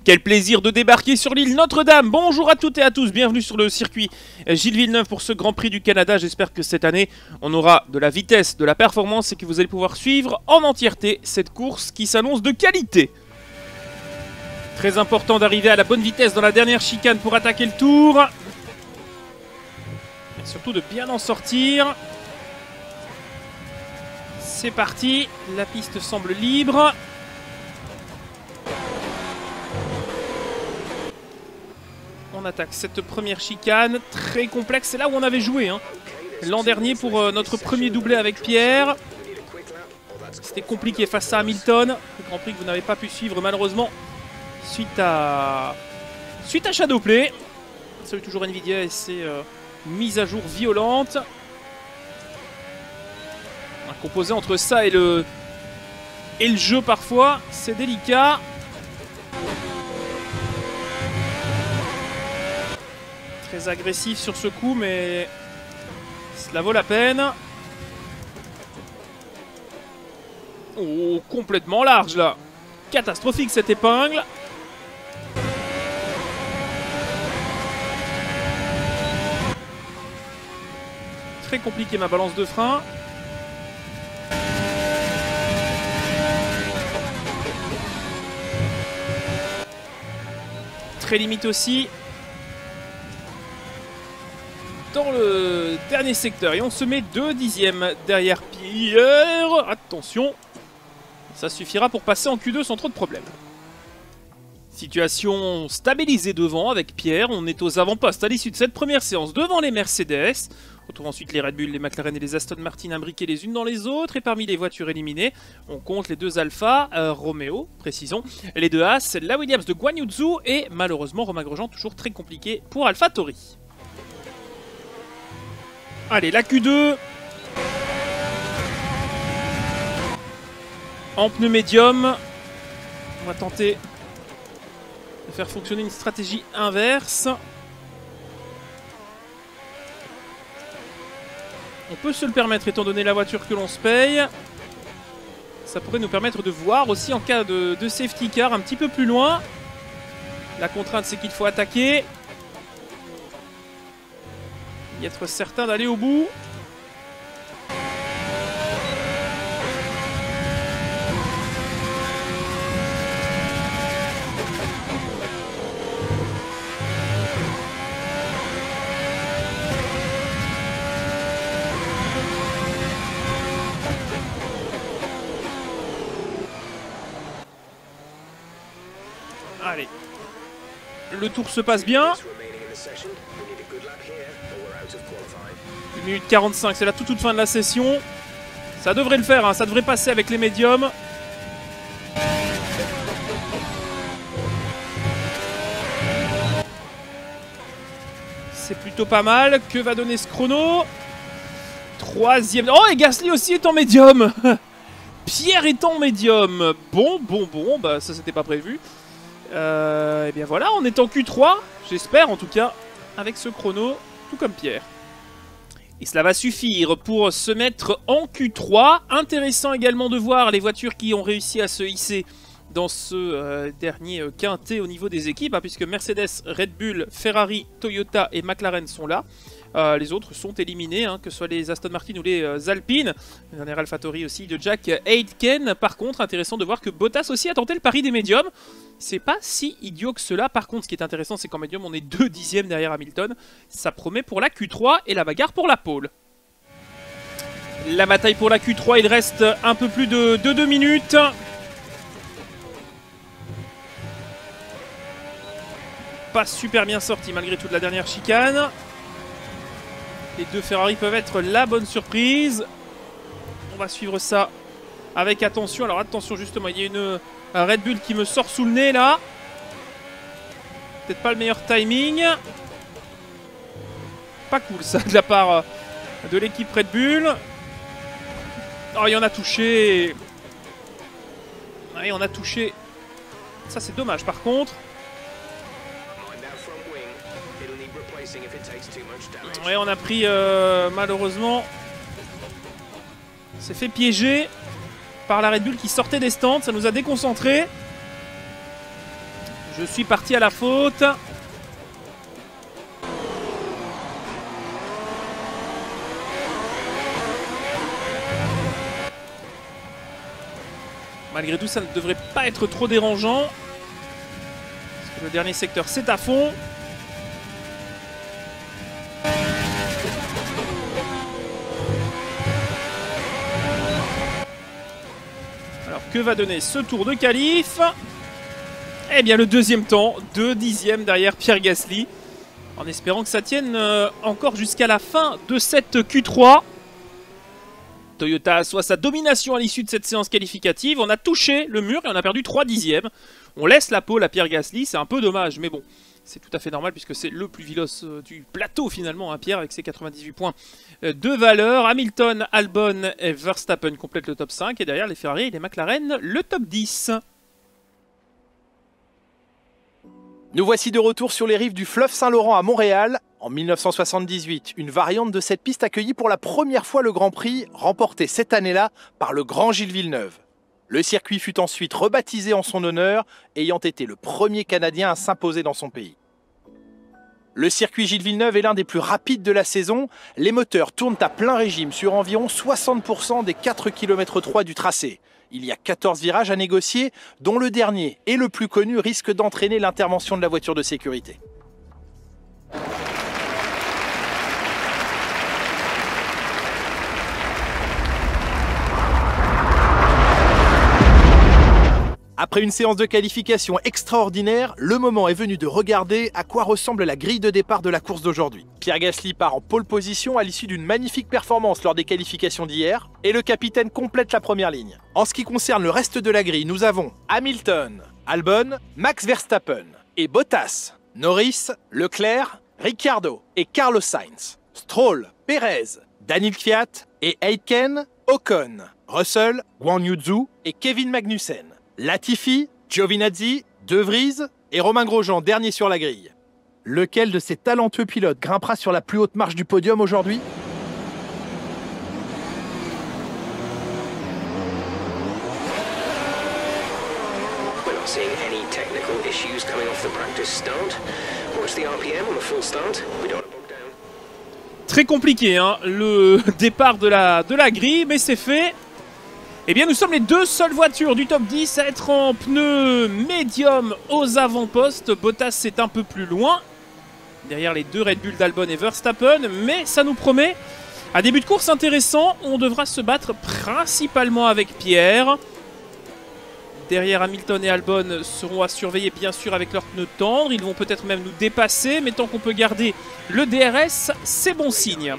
Quel plaisir de débarquer sur l'île Notre-Dame. Bonjour à toutes et à tous, bienvenue sur le circuit Gilles Villeneuve pour ce Grand Prix du Canada. J'espère que cette année, on aura de la vitesse, de la performance et que vous allez pouvoir suivre en entièreté cette course qui s'annonce de qualité. Très important d'arriver à la bonne vitesse dans la dernière chicane pour attaquer le tour. Et surtout de bien en sortir. C'est parti, la piste semble libre. On attaque cette première chicane, très complexe, c'est là où on avait joué l'an dernier pour notre premier doublé avec Pierre. C'était compliqué face à Hamilton, le Grand Prix que vous n'avez pas pu suivre malheureusement suite à Shadowplay. Salut toujours Nvidia et ses mises à jour violentes. Un composé entre ça et le jeu parfois, c'est délicat. Très agressif sur ce coup, mais cela vaut la peine. Oh, complètement large là. Catastrophique cette épingle. Très compliqué ma balance de frein. Très limite aussi. Dans le dernier secteur et on se met 2 dixièmes derrière Pierre. Attention, ça suffira pour passer en Q2 sans trop de problèmes. Situation stabilisée devant avec Pierre. On est aux avant-postes à l'issue de cette première séance devant les Mercedes. On retrouve ensuite les Red Bull, les McLaren et les Aston Martin imbriqués les unes dans les autres. Et parmi les voitures éliminées, on compte les 2 Alpha, Romeo, précisons, les 2 As, la Williams de Guan Yu Zhou et malheureusement Romain Grosjean, toujours très compliqué pour AlphaTauri. Allez, la Q2. En pneu médium. On va tenter de faire fonctionner une stratégie inverse. On peut se le permettre étant donné la voiture que l'on se paye. Ça pourrait nous permettre de voir aussi en cas de safety car un petit peu plus loin. La contrainte c'est qu'il faut attaquer. Y être certain d'aller au bout. Allez. Le tour se passe bien. 1 minute 45, c'est la toute fin de la session. Ça devrait le faire, ça devrait passer avec les médiums. C'est plutôt pas mal. Que va donner ce chrono? 3e. Oh, et Gasly aussi est en médium. Pierre est en médium. Bon, bah ça c'était pas prévu. Et bien voilà, on est en Q3, j'espère en tout cas, avec ce chrono, tout comme Pierre. Et cela va suffire pour se mettre en Q3. Intéressant également de voir les voitures qui ont réussi à se hisser dans ce dernier quintet au niveau des équipes, puisque Mercedes, Red Bull, Ferrari, Toyota et McLaren sont là. Les autres sont éliminés, que ce soit les Aston Martin ou les Alpine. Le dernier AlphaTauri aussi de Jack Aitken. Par contre, intéressant de voir que Bottas aussi a tenté le pari des médiums. C'est pas si idiot que cela. Par contre, ce qui est intéressant, c'est qu'en médium, on est 2 dixièmes derrière Hamilton. Ça promet pour la Q3 et la bagarre pour la pole. La bataille pour la Q3, il reste un peu plus de 2 minutes. Pas super bien sorti malgré toute la dernière chicane. Les 2 Ferrari peuvent être la bonne surprise. On va suivre ça avec attention. Alors attention justement, il y a un Red Bull qui me sort sous le nez là. Peut-être pas le meilleur timing. Pas cool ça de la part de l'équipe Red Bull. Oh, il y en a touché. Ouais, on a touché. Ça c'est dommage par contre. Ouais, on a pris malheureusement. s'est fait piéger par la Red Bull qui sortait des stands. Ça nous a déconcentrés. Je suis parti à la faute. Malgré tout, ça ne devrait pas être trop dérangeant. Parce que le dernier secteur, c'est à fond. Alors, que va donner ce tour de qualif? Eh bien, le deuxième temps, 2 dixièmes derrière Pierre Gasly. En espérant que ça tienne encore jusqu'à la fin de cette Q3. Toyota assoit sa domination à l'issue de cette séance qualificative. On a touché le mur et on a perdu 3 dixièmes. On laisse la pole à Pierre Gasly, c'est un peu dommage, mais bon, c'est tout à fait normal puisque c'est le plus vilos du plateau finalement, hein, Pierre, avec ses 98 points de valeur. Hamilton, Albon et Verstappen complètent le top 5 et derrière les Ferrari et les McLaren, le top 10. Nous voici de retour sur les rives du fleuve Saint-Laurent à Montréal. En 1978, une variante de cette piste accueillit pour la première fois le Grand Prix, remporté cette année-là par le grand Gilles Villeneuve. Le circuit fut ensuite rebaptisé en son honneur, ayant été le premier Canadien à s'imposer dans son pays. Le circuit Gilles Villeneuve est l'un des plus rapides de la saison. Les moteurs tournent à plein régime sur environ 60% des 4,3 km du tracé. Il y a 14 virages à négocier, dont le dernier et le plus connu risque d'entraîner l'intervention de la voiture de sécurité. Après une séance de qualification extraordinaire, le moment est venu de regarder à quoi ressemble la grille de départ de la course d'aujourd'hui. Pierre Gasly part en pole position à l'issue d'une magnifique performance lors des qualifications d'hier, et le capitaine complète la première ligne. En ce qui concerne le reste de la grille, nous avons Hamilton, Albon, Max Verstappen et Bottas, Norris, Leclerc, Ricciardo et Carlos Sainz, Stroll, Perez, Daniel Kvyat et Aitken, Ocon, Russell, Guan Yu Zhou et Kevin Magnussen. Latifi, Giovinazzi, De Vries et Romain Grosjean, dernier sur la grille. Lequel de ces talentueux pilotes grimpera sur la plus haute marche du podium aujourd'hui ? We're not seeing any technical issues coming off the practice start. Watch the RPM on the full start. We don't bog down. Très compliqué, hein, le départ de la grille, mais c'est fait. Eh bien, nous sommes les deux seules voitures du top 10 à être en pneus médium aux avant-postes. Bottas, c'est un peu plus loin, derrière les deux Red Bull d'Albon et Verstappen. Mais ça nous promet un début de course intéressant. On devra se battre principalement avec Pierre. Derrière, Hamilton et Albon seront à surveiller, bien sûr, avec leurs pneus tendres. Ils vont peut-être même nous dépasser. Mais tant qu'on peut garder le DRS, c'est bon signe.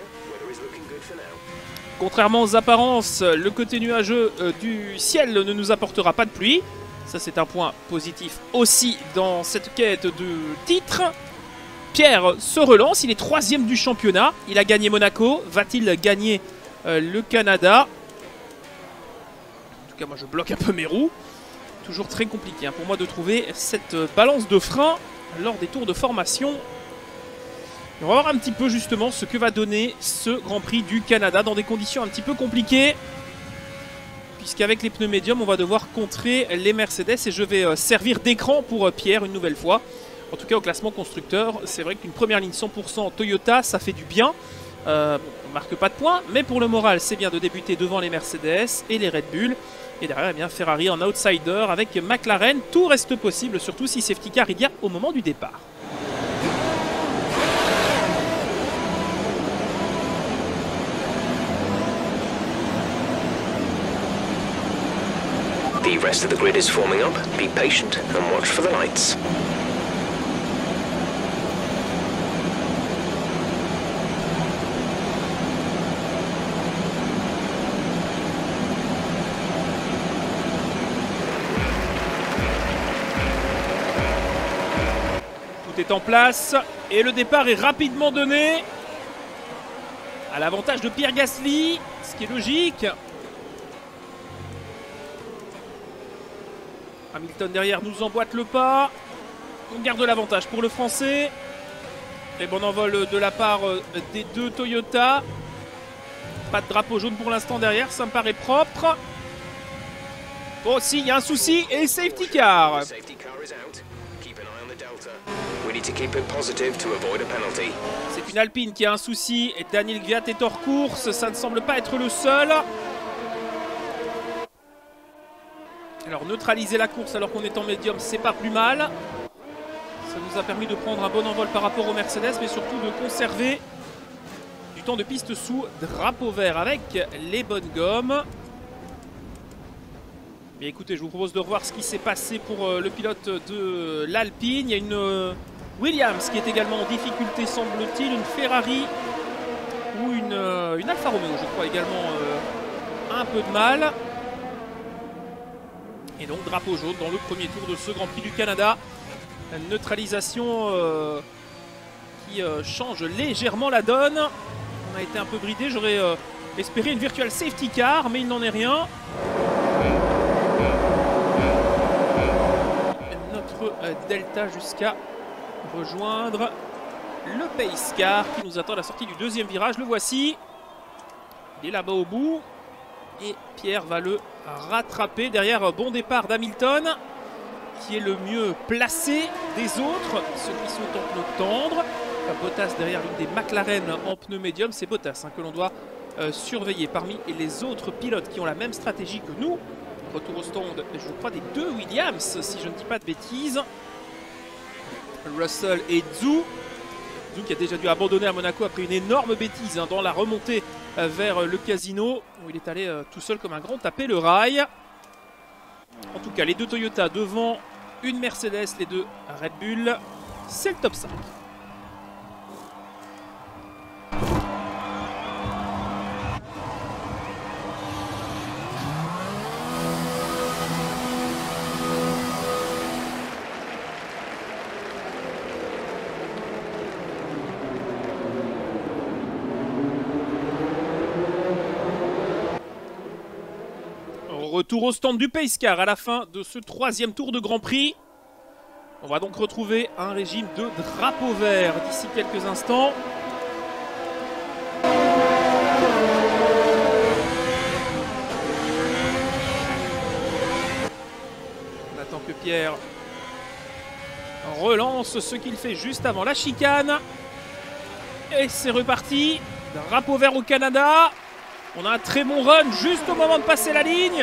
Contrairement aux apparences, le côté nuageux du ciel ne nous apportera pas de pluie. Ça, c'est un point positif aussi dans cette quête de titre. Pierre se relance, il est 3e du championnat. Il a gagné Monaco. Va-t-il gagner le Canada? En tout cas, moi, je bloque un peu mes roues. Toujours très compliqué, hein, pour moi de trouver cette balance de frein lors des tours de formation. On va voir un petit peu justement ce que va donner ce Grand Prix du Canada dans des conditions un petit peu compliquées. Puisqu'avec les pneus médiums, on va devoir contrer les Mercedes. Et je vais servir d'écran pour Pierre une nouvelle fois. En tout cas au classement constructeur, c'est vrai qu'une première ligne 100% Toyota, ça fait du bien. Bon, on ne marque pas de points, mais pour le moral, c'est bien de débuter devant les Mercedes et les Red Bull. Et derrière, eh bien, Ferrari en outsider avec McLaren. Tout reste possible, surtout si safety car il y a au moment du départ. The rest of the grid is forming up. Be patient and watch for the lights. Tout est en place et le départ est rapidement donné à l'avantage de Pierre Gasly, ce qui est logique. Hamilton derrière nous emboîte le pas. On garde l'avantage pour le Français. Et bon envol de la part des deux Toyota. Pas de drapeau jaune pour l'instant derrière, ça me paraît propre. Oh si, il y a un souci et safety car. ready to keep it positive to avoid a penalty. C'est une Alpine qui a un souci et Daniel Kvyat est hors course. Ça ne semble pas être le seul. Alors neutraliser la course alors qu'on est en médium, c'est pas plus mal. Ça nous a permis de prendre un bon envol par rapport au Mercedes, mais surtout de conserver du temps de piste sous drapeau vert avec les bonnes gommes. Mais écoutez, je vous propose de revoir ce qui s'est passé pour le pilote de l'Alpine. Il y a une Williams qui est également en difficulté, semble-t-il, une Ferrari ou une Alfa Romeo, je crois, également un peu de mal. Et donc drapeau jaune dans le premier tour de ce Grand Prix du Canada. Une neutralisation qui change légèrement la donne. On a été un peu bridé, j'aurais espéré une virtual safety car, mais il n'en est rien. Notre Delta jusqu'à rejoindre le pace car qui nous attend à la sortie du deuxième virage. Le voici. Il est là-bas au bout. Et Pierre va le rattraper. Derrière, bon départ d'Hamilton, qui est le mieux placé des autres. Ceux qui sont en pneus tendres. Bottas derrière l'une des McLaren en pneus médium. C'est Bottas que l'on doit surveiller. Parmi les autres pilotes qui ont la même stratégie que nous. Retour au stand, je crois, des deux Williams, si je ne dis pas de bêtises. Russell et Zhou. Zhou qui a déjà dû abandonner à Monaco après une énorme bêtise dans la remontée vers le casino, où il est allé tout seul comme un grand taper le rail. En tout cas, les deux Toyota devant une Mercedes, les deux Red Bull, c'est le top 5. Retour au stand du pace car à la fin de ce troisième tour de Grand Prix. On va donc retrouver un régime de drapeau vert d'ici quelques instants. On attend que Pierre relance ce qu'il fait juste avant la chicane. Et c'est reparti. Drapeau vert au Canada. On a un très bon run juste au moment de passer la ligne.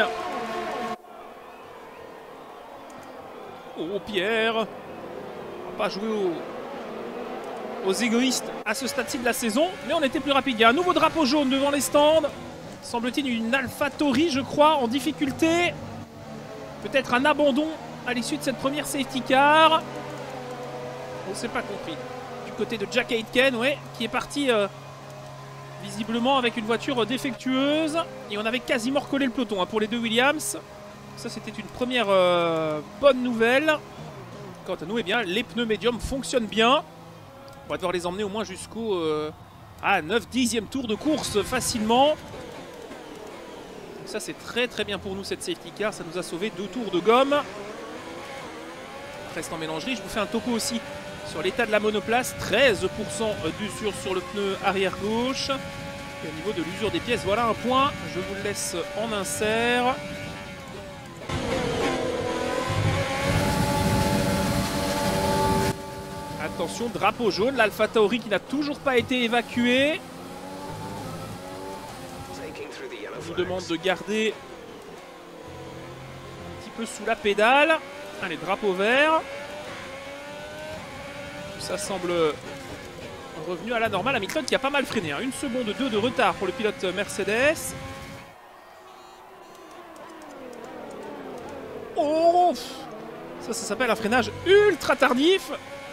Oh Pierre, on va pas jouer aux égoïstes à ce stade-ci de la saison, mais on était plus rapide. Il y a un nouveau drapeau jaune devant les stands. Semble-t-il une AlphaTauri, je crois, en difficulté. Peut-être un abandon à l'issue de cette première safety car. On ne s'est pas compris. Du côté de Jack Aitken, ouais, qui est parti visiblement avec une voiture défectueuse. Et on avait quasiment recollé le peloton pour les deux Williams. Ça, c'était une première bonne nouvelle. Quant à nous, eh bien, les pneus médiums fonctionnent bien. On va devoir les emmener au moins jusqu'au 9-10e tour de course facilement. Donc ça, c'est très très bien pour nous, cette safety car. Ça nous a sauvé 2 tours de gomme. Reste en mélangerie. Je vous fais un topo aussi sur l'état de la monoplace. 13% d'usure sur le pneu arrière gauche. Et au niveau de l'usure des pièces, voilà un point. Je vous le laisse en insert. Attention, drapeau jaune, l'AlphaTauri qui n'a toujours pas été évacué. On nous demande de garder un petit peu sous la pédale. Allez, drapeau vert. Ça semble revenu à la normale. Hamilton qui a pas mal freiné. 1 seconde 2 de retard pour le pilote Mercedes. Oh, ça s'appelle un freinage ultra tardif.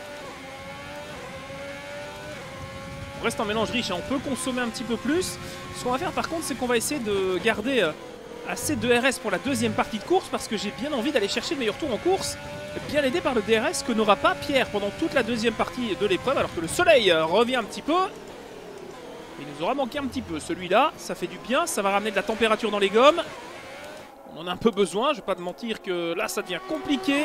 On reste en mélange riche et on peut consommer un petit peu plus. Ce qu'on va faire par contre, c'est qu'on va essayer de garder assez de RS pour la deuxième partie de course, parce que j'ai bien envie d'aller chercher le meilleur tour en course, bien aidé par le DRS que n'aura pas Pierre pendant toute la deuxième partie de l'épreuve, alors que le soleil revient un petit peu. Il nous aura manqué un petit peu celui-là, ça fait du bien, ça va ramener de la température dans les gommes. On en a un peu besoin, je vais pas te mentir que là ça devient compliqué.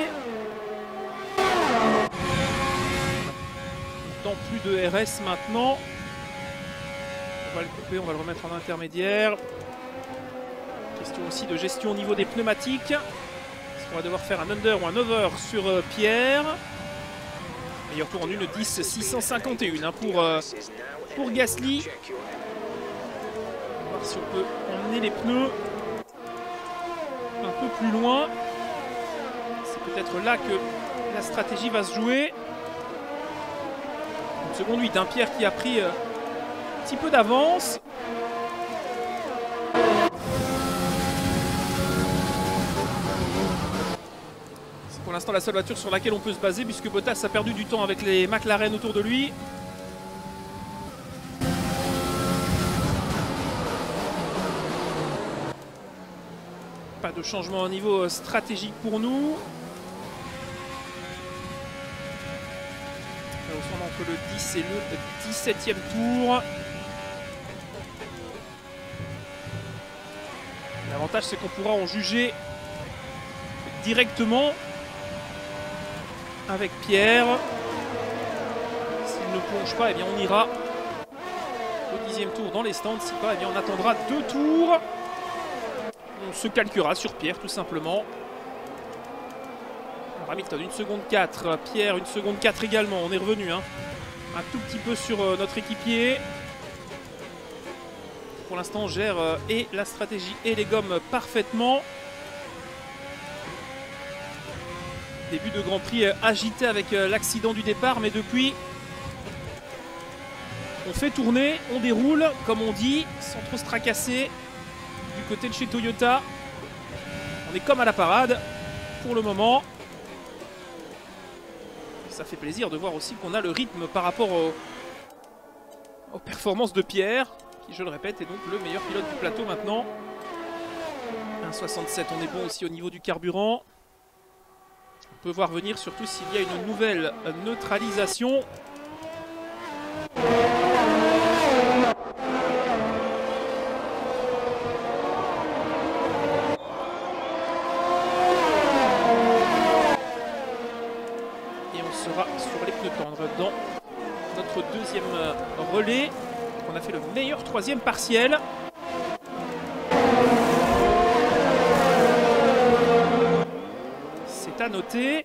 Plus de RS maintenant. On va le couper, on va le remettre en intermédiaire. Question aussi de gestion au niveau des pneumatiques. Est-ce qu'on va devoir faire un under ou un over sur Pierre? Meilleur tour en 1:10 651 hein, pour Gasly. On va voir si on peut emmener les pneus un peu plus loin. C'est peut-être là que la stratégie va se jouer. Une seconde 8, hein, Pierre qui a pris un petit peu d'avance. C'est pour l'instant la seule voiture sur laquelle on peut se baser puisque Bottas a perdu du temps avec les McLaren autour de lui. Pas de changement au niveau stratégique pour nous. Nous sommes entre le 10 et le 17e tour. L'avantage c'est qu'on pourra en juger directement avec Pierre. S'il ne plonge pas, eh bien on ira au 10e tour dans les stands. Si pas, eh bien on attendra 2 tours. On se calquera sur Pierre tout simplement. Alors, Hamilton 1 seconde 4, Pierre 1 seconde 4 également. On est revenu hein, un tout petit peu sur notre équipier. Pour l'instant on gère et la stratégie et les gommes parfaitement. Début de Grand Prix agité avec l'accident du départ, mais depuis on fait tourner, on déroule comme on dit, sans trop se tracasser. Du côté de chez Toyota, on est comme à la parade pour le moment. Ça fait plaisir de voir aussi qu'on a le rythme par rapport aux performances de Pierre, qui je le répète est donc le meilleur pilote du plateau maintenant. 1,67, on est bon aussi au niveau du carburant. On peut voir venir surtout s'il y a une nouvelle neutralisation. Sur les pneus tendres dans notre deuxième relais. On a fait le meilleur troisième partiel. C'est à noter.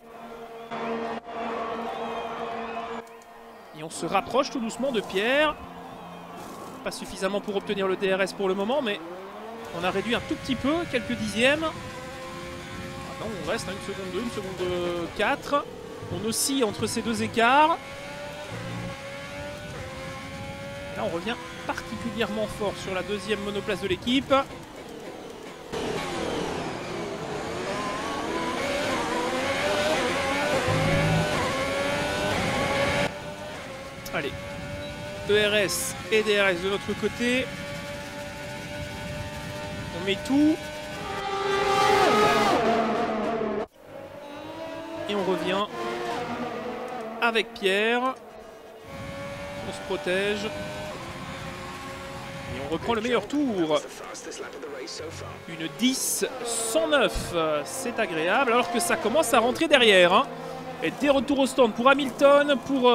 Et on se rapproche tout doucement de Pierre. Pas suffisamment pour obtenir le DRS pour le moment, mais on a réduit un tout petit peu, quelques dixièmes. Ah non, on reste à 1 seconde 2, 1 seconde 4. On oscille entre ces deux écarts. Là, on revient particulièrement fort sur la deuxième monoplace de l'équipe. Allez, ERS et DRS de notre côté. On met tout. Et on revient avec Pierre. On se protège. Et on reprend le meilleur tour. Une 10-109. C'est agréable. Alors que ça commence à rentrer derrière. Hein. Et des retours au stand pour Hamilton. Pour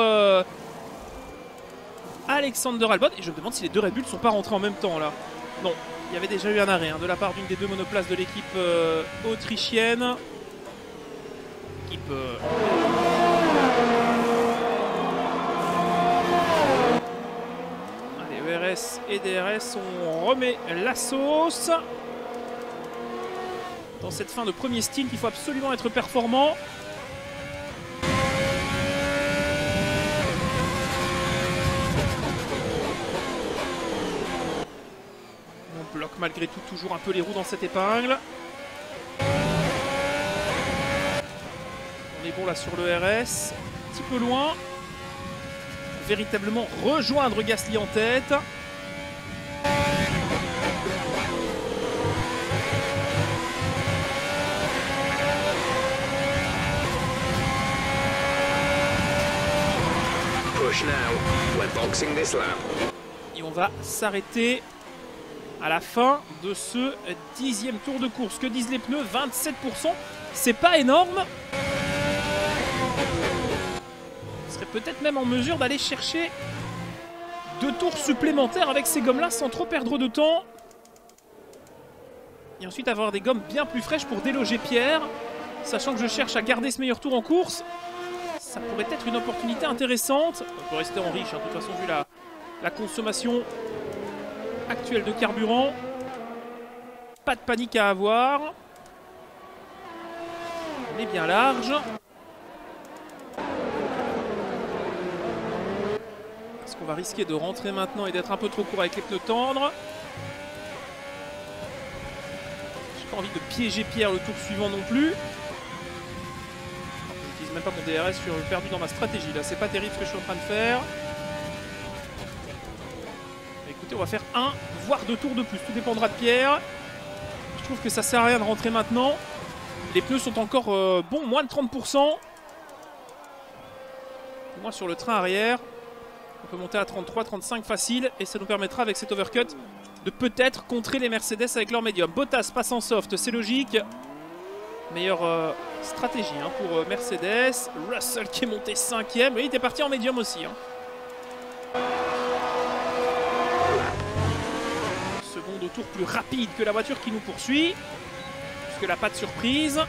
Alexander Albon. Et je me demande si les deux Red Bull ne sont pas rentrés en même temps là. Non. Il y avait déjà eu un arrêt hein, de la part d'une des deux monoplaces de l'équipe autrichienne. Allez, ERS et DRS, on remet la sauce. Dans cette fin de premier stint, il faut absolument être performant. On bloque malgré tout toujours un peu les roues dans cette épingle. On est bon là sur le RS, un petit peu loin. Véritablement rejoindre Gasly en tête. Push now. We're boxing this lap. Et on va s'arrêter à la fin de ce 10e tour de course. Que disent les pneus? 27%. C'est pas énorme. On serait peut-être même en mesure d'aller chercher 2 tours supplémentaires avec ces gommes-là sans trop perdre de temps. Et ensuite avoir des gommes bien plus fraîches pour déloger Pierre. Sachant que je cherche à garder ce meilleur tour en course. ça pourrait être une opportunité intéressante. On peut rester en riche, hein, de toute façon, vu la consommation actuelle de carburant. Pas de panique à avoir. On est bien large. Est-ce qu'on va risquer de rentrer maintenant et d'être un peu trop court avec les pneus tendres? J'ai pas envie de piéger Pierre le tour suivant non plus. Je n'utilise même pas mon DRS, je suis perdu dans ma stratégie là. C'est pas terrible ce que je suis en train de faire. Écoutez, on va faire un, voire 2 tours de plus. Tout dépendra de Pierre. Je trouve que ça sert à rien de rentrer maintenant. Les pneus sont encore bons, moins de 30%. Au moins sur le train arrière. On peut monter à 33, 35 facile. Et ça nous permettra avec cet overcut de peut-être contrer les Mercedes avec leur médium. Bottas passe en soft, c'est logique. Meilleure stratégie hein, pour Mercedes. Russell qui est monté 5ème. Oui, il était parti en médium aussi. Hein. Seconde au tour plus rapide que la voiture qui nous poursuit. Puisque la patte surprise.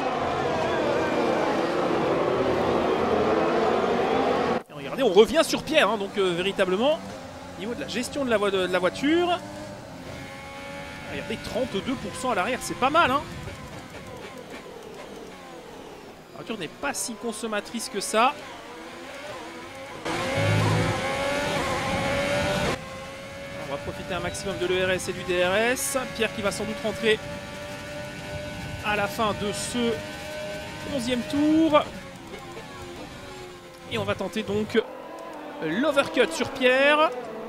Et regardez, on revient sur Pierre. Hein, donc véritablement, au niveau de la gestion de la voiture. Regardez, 32% à l'arrière, c'est pas mal. Hein. La voiture n'est pas si consommatrice que ça. On va profiter un maximum de l'ERS et du DRS. Pierre qui va sans doute rentrer à la fin de ce 11e tour. Et on va tenter donc l'overcut sur Pierre.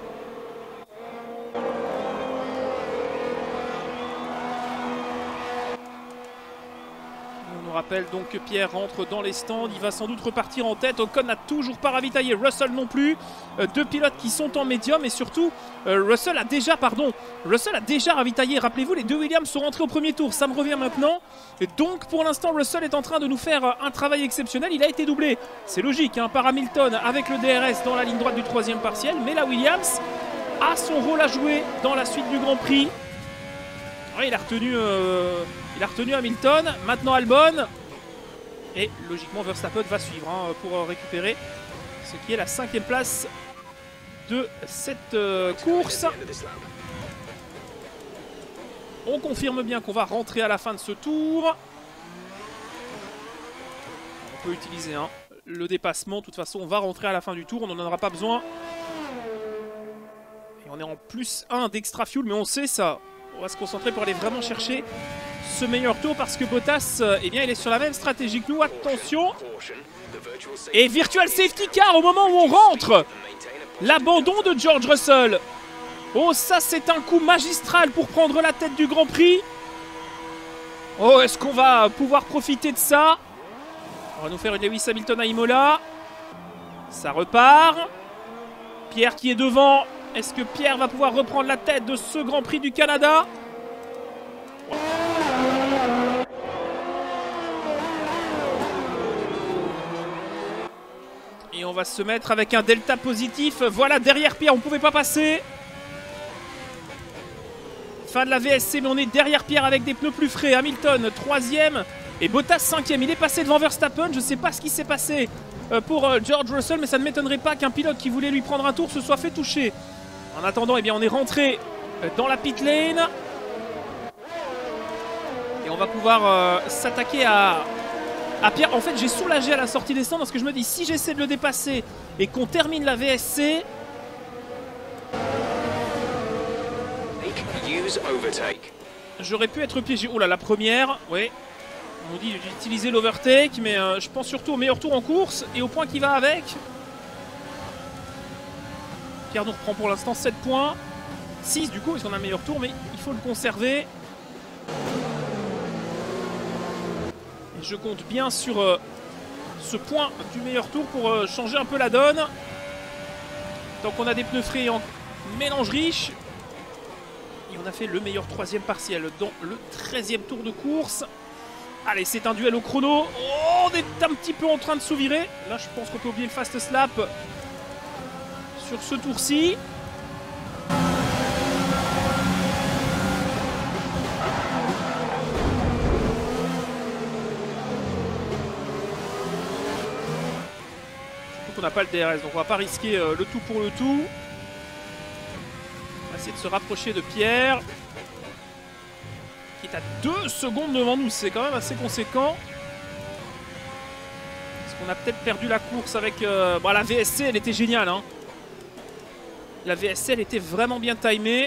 On nous rappelle donc que Pierre rentre dans les stands. Il va sans doute repartir en tête. Ocon n'a toujours pas ravitaillé. Russell non plus. 2 pilotes qui sont en médium. Et surtout, Russell a déjà ravitaillé. Rappelez-vous, les 2 Williams sont rentrés au premier tour. Ça me revient maintenant. Et donc, pour l'instant, Russell est en train de nous faire un travail exceptionnel. Il a été doublé. C'est logique, hein, par Hamilton avec le DRS dans la ligne droite du 3e partiel. Mais la Williams a son rôle à jouer dans la suite du Grand Prix. Ouais, il a retenu Hamilton, maintenant Albon. Et logiquement Verstappen va suivre hein, pour récupérer ce qui est la 5e place de cette course. On confirme bien qu'on va rentrer à la fin de ce tour. On peut utiliser hein, le dépassement. De toute façon, on va rentrer à la fin du tour. On n'en aura pas besoin. Et on est en plus 1 d'extra fuel, mais on sait ça. On va se concentrer pour aller vraiment chercher ce meilleur tour parce que Bottas, eh bien, il est sur la même stratégie que nous. Attention. Et virtual safety car au moment où on rentre. L'abandon de George Russell. Oh, ça, c'est un coup magistral pour prendre la tête du Grand Prix. Oh, est-ce qu'on va pouvoir profiter de ça? On va nous faire une Lewis Hamilton à Imola. Ça repart. Pierre qui est devant. Est-ce que Pierre va pouvoir reprendre la tête de ce Grand Prix du Canada? Et on va se mettre avec un delta positif. Voilà, derrière Pierre, on ne pouvait pas passer. Fin de la VSC, mais on est derrière Pierre avec des pneus plus frais. Hamilton, 3e. Et Bottas, 5e. Il est passé devant Verstappen. Je ne sais pas ce qui s'est passé pour George Russell, mais ça ne m'étonnerait pas qu'un pilote qui voulait lui prendre un tour se soit fait toucher. En attendant, eh bien, on est rentré dans la pit lane. Et on va pouvoir s'attaquer à Pierre. En fait, j'ai soulagé à la sortie des stands parce que je me dis, si j'essaie de le dépasser et qu'on termine la VSC... J'aurais pu être piégé. Oh là, la première, oui. On nous dit d'utiliser l'overtake, mais je pense surtout au meilleur tour en course et au point qui va avec. Pierre nous reprend pour l'instant 7 points. 6 du coup, parce qu'on a un meilleur tour, mais il faut le conserver. Et je compte bien sur ce point du meilleur tour pour changer un peu la donne. Tant qu'on a des pneus frais en mélange riche. Et on a fait le meilleur 3e partiel dans le 13e tour de course. Allez, c'est un duel au chrono. Oh, on est un petit peu en train de sous-virer. Là, je pense qu'on peut oublier le fast slap sur ce tour-ci. n'a pas le DRS, donc on va pas risquer le tout pour le tout. On va essayer de se rapprocher de Pierre, qui est à 2 secondes devant nous, c'est quand même assez conséquent. Parce qu'on a peut-être perdu la course avec... Bon, la VSC, elle était géniale, hein. La VSC, elle était vraiment bien timée.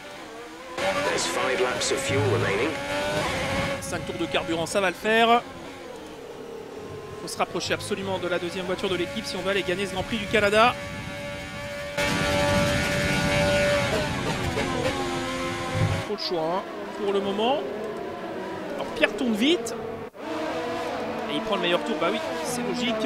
5 tours de carburant, ça va le faire. Il faut se rapprocher absolument de la deuxième voiture de l'équipe si on veut aller gagner ce Grand Prix du Canada. Trop le choix hein, pour le moment. Alors Pierre tourne vite. Et il prend le meilleur tour, bah oui, c'est logique.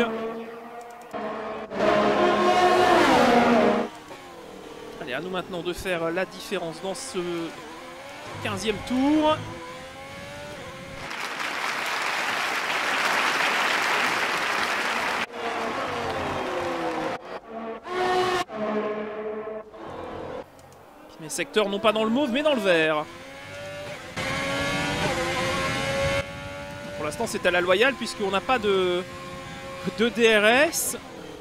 Allez, à nous maintenant de faire la différence dans ce 15e tour. Les secteurs non pas dans le mauve mais dans le vert. Pour l'instant c'est à la loyale puisqu'on n'a pas de DRS.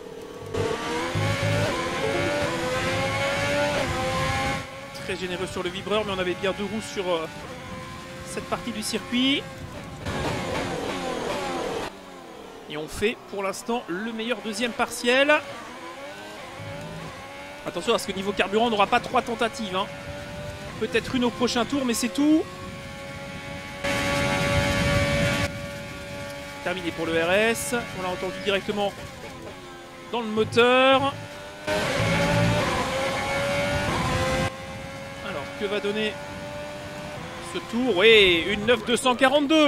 Très généreux sur le vibreur mais on avait bien 2 roues sur cette partie du circuit. Et on fait pour l'instant le meilleur deuxième partiel. Attention parce que niveau carburant on n'aura pas 3 tentatives. Hein. Peut-être une au prochain tour mais c'est tout. Terminé pour le RS. On l'a entendu directement dans le moteur. Alors que va donner ce tour? Oui, une 9.242.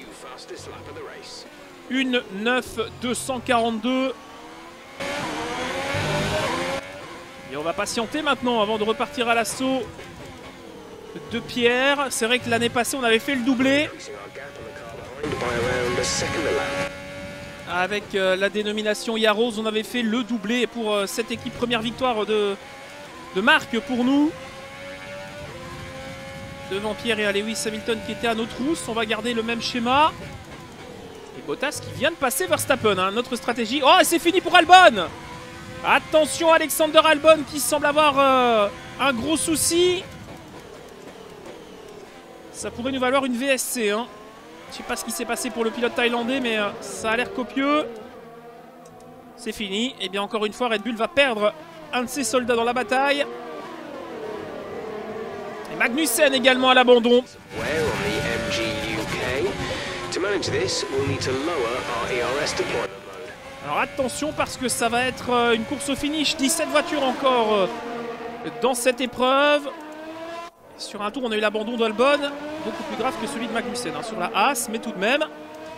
Une 9.242. Et on va patienter maintenant avant de repartir à l'assaut de Pierre. C'est vrai que l'année passée on avait fait le doublé. Avec la dénomination Yaros, on avait fait le doublé. Et pour cette équipe, première victoire de marque pour nous. Devant Pierre et à Lewis Hamilton qui était à nos trousses. On va garder le même schéma. Et Bottas qui vient de passer Verstappen. Hein. Notre stratégie. Oh, c'est fini pour Albon! Attention, Alexander Albon qui semble avoir un gros souci. Ça pourrait nous valoir une VSC. Hein. Je ne sais pas ce qui s'est passé pour le pilote thaïlandais, mais ça a l'air copieux. C'est fini. Et bien encore une fois, Red Bull va perdre un de ses soldats dans la bataille. Et Magnussen également à l'abandon. Alors attention parce que ça va être une course au finish. 17 voitures encore dans cette épreuve. Sur un tour, on a eu l'abandon d'Albon. Beaucoup plus grave que celui de Magnussen hein, sur la Haas, mais tout de même.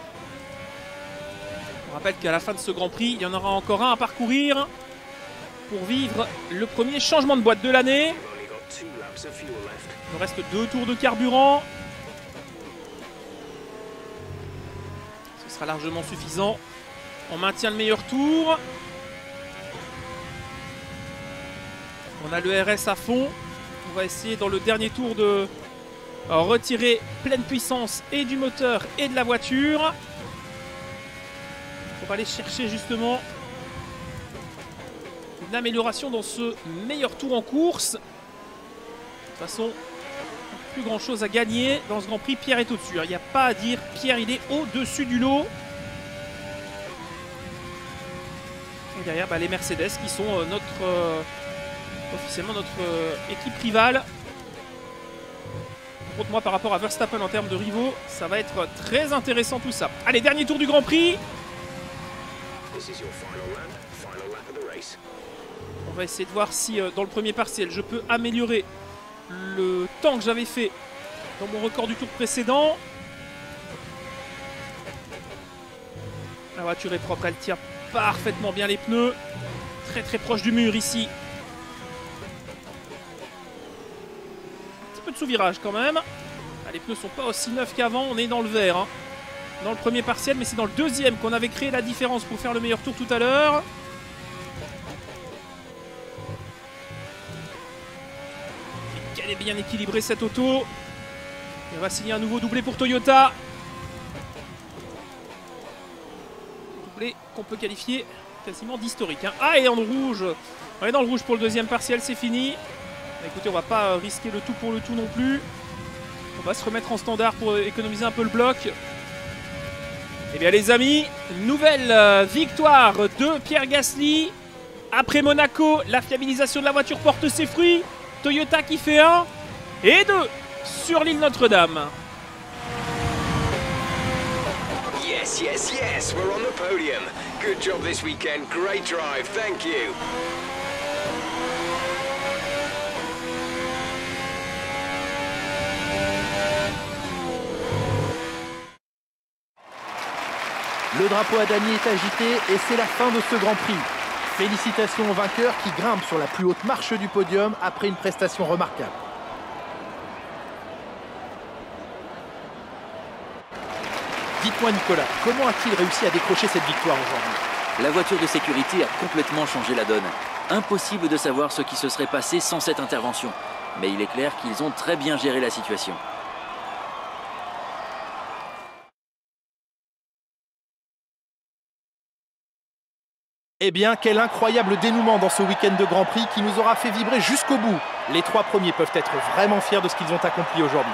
On rappelle qu'à la fin de ce Grand Prix, il y en aura encore un à parcourir pour vivre le premier changement de boîte de l'année. Il nous reste 2 tours de carburant. Ce sera largement suffisant. On maintient le meilleur tour. On a le RS à fond. On va essayer dans le dernier tour de retirer pleine puissance et du moteur et de la voiture. On va aller chercher justement une amélioration dans ce meilleur tour en course. De toute façon, plus grand chose à gagner dans ce Grand Prix. Pierre est au-dessus. Il n'y a pas à dire. Pierre, il est au-dessus du lot. Et derrière, les Mercedes qui sont officiellement notre équipe rivale. Contre moi par rapport à Verstappen en termes de rivaux, ça va être très intéressant tout ça. Allez, dernier tour du Grand Prix. On va essayer de voir si dans le premier partiel je peux améliorer le temps que j'avais fait dans mon record du tour précédent. La voiture est propre, elle tient parfaitement bien les pneus. Très très proche du mur ici. Un petit peu de sous-virage quand même. Ah, les pneus sont pas aussi neufs qu'avant, on est dans le vert. Hein. Dans le premier partiel, mais c'est dans le deuxième qu'on avait créé la différence pour faire le meilleur tour tout à l'heure. Qu'elle est bien équilibrée cette auto. Et on va signer un nouveau doublé pour Toyota. Doublé qu'on peut qualifier quasiment d'historique. Hein. Ah, et en rouge. On est dans le rouge pour le deuxième partiel, c'est fini. Écoutez, on va pas risquer le tout pour le tout non plus. On va se remettre en standard pour économiser un peu le bloc. Eh bien les amis, nouvelle victoire de Pierre Gasly. Après Monaco, la fiabilisation de la voiture porte ses fruits. Toyota qui fait 1 et 2 sur l'île Notre-Dame. Yes, yes, yes, we're on the podium. Good job this weekend, great drive, thank you. Le drapeau à damier est agité et c'est la fin de ce Grand Prix. Félicitations aux vainqueurs qui grimpent sur la plus haute marche du podium après une prestation remarquable. Dites-moi Nicolas, comment a-t-il réussi à décrocher cette victoire aujourd'hui? La voiture de sécurité a complètement changé la donne. Impossible de savoir ce qui se serait passé sans cette intervention. Mais il est clair qu'ils ont très bien géré la situation. Eh bien, quel incroyable dénouement dans ce week-end de Grand Prix qui nous aura fait vibrer jusqu'au bout. Les 3 premiers peuvent être vraiment fiers de ce qu'ils ont accompli aujourd'hui.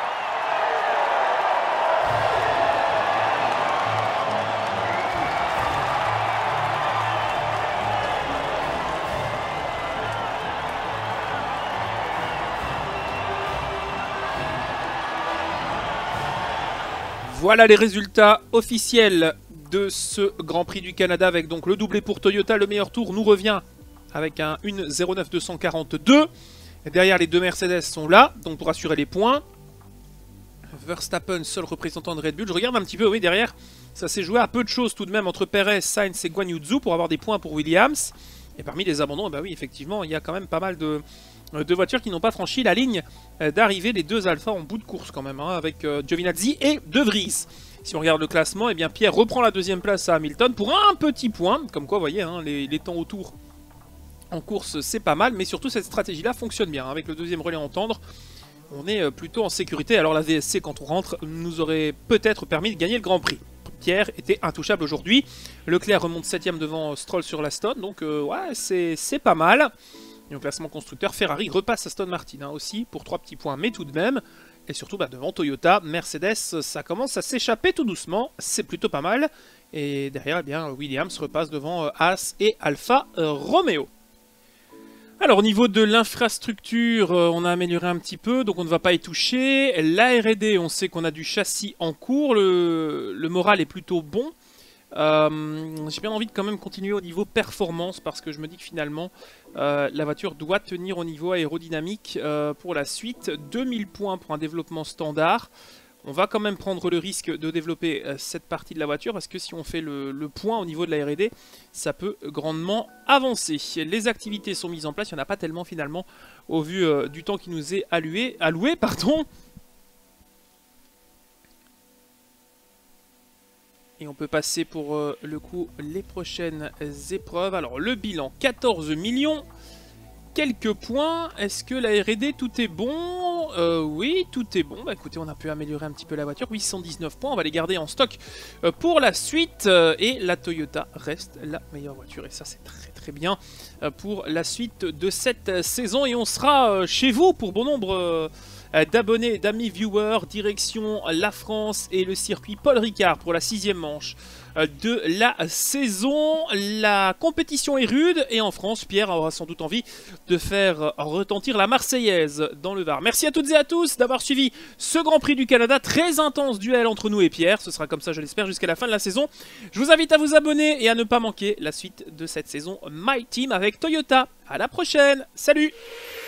Voilà les résultats officiels de ce Grand Prix du Canada avec donc le doublé pour Toyota. Le meilleur tour nous revient avec un 1.09.242. Derrière, les deux Mercedes sont là, donc pour assurer les points. Verstappen, seul représentant de Red Bull. Je regarde un petit peu, oui, derrière, ça s'est joué à peu de choses tout de même entre Perez, Sainz et Guan Yu Zhou pour avoir des points pour Williams. Et parmi les abandons, bah oui, effectivement, il y a quand même pas mal de voitures qui n'ont pas franchi la ligne d'arrivée. Les deux Alpha en bout de course quand même, hein, avec Giovinazzi et De Vries. Si on regarde le classement, eh bien Pierre reprend la deuxième place à Hamilton pour un petit point. Comme quoi, vous voyez, hein, les temps autour en course, c'est pas mal. Mais surtout, cette stratégie-là fonctionne bien. Hein, avec le deuxième relais en tendre, on est plutôt en sécurité. Alors la VSC, quand on rentre, nous aurait peut-être permis de gagner le Grand Prix. Pierre était intouchable aujourd'hui. Leclerc remonte 7ème devant Stroll sur l'Aston. Donc ouais, c'est pas mal. Et au classement constructeur, Ferrari repasse Aston Martin hein, aussi pour 3 petits points, mais tout de même. Et surtout bah, devant Toyota, Mercedes, ça commence à s'échapper tout doucement. C'est plutôt pas mal. Et derrière, eh bien, Williams repasse devant Haas et Alfa Romeo. Alors au niveau de l'infrastructure, on a amélioré un petit peu, donc on ne va pas y toucher. La R&D, on sait qu'on a du châssis en cours, le moral est plutôt bon. J'ai bien envie de quand même continuer au niveau performance parce que je me dis que finalement la voiture doit tenir au niveau aérodynamique pour la suite. 2000 points pour un développement standard. On va quand même prendre le risque de développer cette partie de la voiture parce que si on fait le point au niveau de la R&D, ça peut grandement avancer. Les activités sont mises en place, il n'y en a pas tellement finalement au vu du temps qui nous est alloué. Et on peut passer pour le coup les prochaines épreuves. Alors le bilan, 14 millions. Quelques points. Est-ce que la R&D tout est bon? Oui, tout est bon. Bah écoutez, on a pu améliorer un petit peu la voiture. 819 points, on va les garder en stock pour la suite. Et la Toyota reste la meilleure voiture. Et ça, c'est très très bien pour la suite de cette saison. Et on sera chez vous pour bon nombre d'abonnés, d'amis viewers, direction la France et le circuit Paul Ricard pour la 6e manche de la saison. La compétition est rude et en France, Pierre aura sans doute envie de faire retentir la Marseillaise dans le Var. Merci à toutes et à tous d'avoir suivi ce Grand Prix du Canada. Très intense duel entre nous et Pierre. Ce sera comme ça, je l'espère, jusqu'à la fin de la saison. Je vous invite à vous abonner et à ne pas manquer la suite de cette saison My Team avec Toyota. À la prochaine. Salut!